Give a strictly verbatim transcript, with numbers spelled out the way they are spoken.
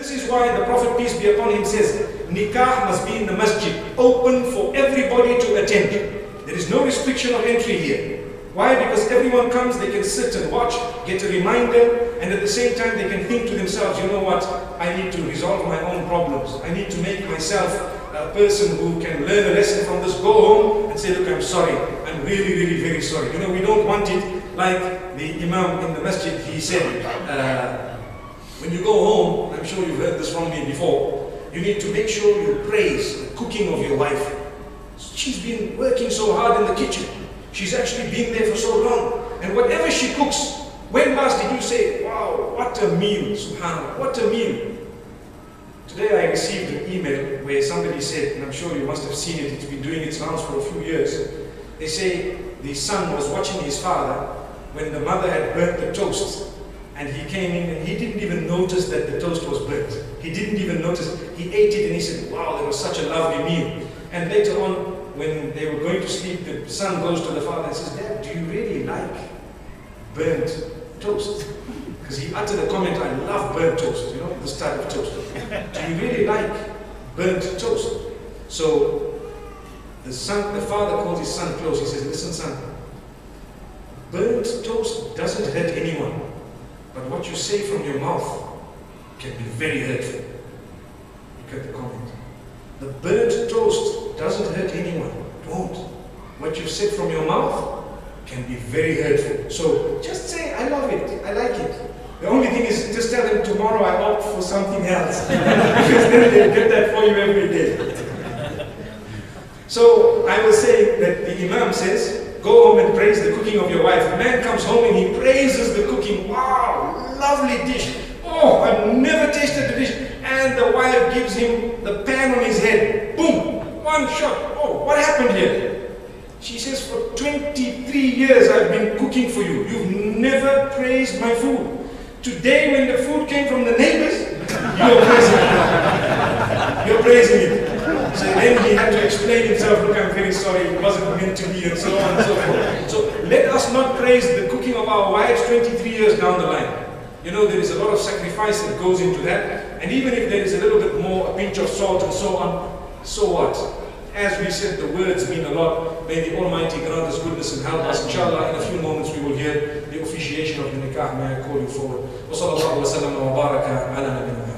This is why the Prophet, peace be upon him, says, nikah must be in the masjid, open for everybody to attend. There is no restriction of entry here. Why? Because everyone comes, they can sit and watch, get a reminder, and at the same time they can think to themselves, you know what, I need to resolve my own problems. I need to make myself a person who can learn a lesson from this, go home and say, look, I'm sorry. I'm really, really very sorry. You know, we don't want it like the Imam in the masjid, he said, uh, when you go home, I'm sure you've heard this from me before, you need to make sure you praise the cooking of your wife. She's been working so hard in the kitchen. She's actually been there for so long. And whatever she cooks, when last did you say, wow, what a meal, subhanAllah, what a meal. Today I received an email where somebody said, and I'm sure you must have seen it, it's been doing its rounds for a few years. They say the son was watching his father when the mother had burnt the toast. And he came in and he didn't even notice that the toast was burnt. He didn't even notice. He ate it and he said, wow, that was such a lovely meal. And later on, when they were going to sleep, the son goes to the father and says, Dad, do you really like burnt toast? Because he uttered a comment, I love burnt toast, you know, this type of toast. Do you really like burnt toast? So the son, the father calls his son close. He says, listen, son, burnt toast doesn't hurt anyone, but what you say from your mouth can be very hurtful. Look at the comment. The burnt toast doesn't hurt anyone. Don't. What you've said from your mouth can be very hurtful. So just say, I love it, I like it. The only thing is, just tell them tomorrow I opt for something else. Because then they'll get that for you every day. So I was saying that the Imam says, go home and praise the cooking of your wife. The man comes home and he praises the cooking. Wow, lovely dish. Oh, I've never tasted the dish. And the wife gives him the pan on his head. Boom, one shot. Oh, what happened here? She says, for twenty-three years I've been cooking for you. You've never praised my food. Today when the food came from the neighbors, you're praising it. You're praising it. So then he had to explain himself, look, I'm very sorry, it wasn't meant to be, and so on and so forth. So let us not praise the cooking of our wives twenty-three years down the line. You know, there is a lot of sacrifice that goes into that. And even if there is a little bit more, a pinch of salt and so on, so what? As we said, the words mean a lot. May the Almighty grant us goodness and help us. Inshallah, in a few moments we will hear the officiation of the nikah. May I call you forward. Wa sallallahu wa sallam wa baraka ala nabiyina.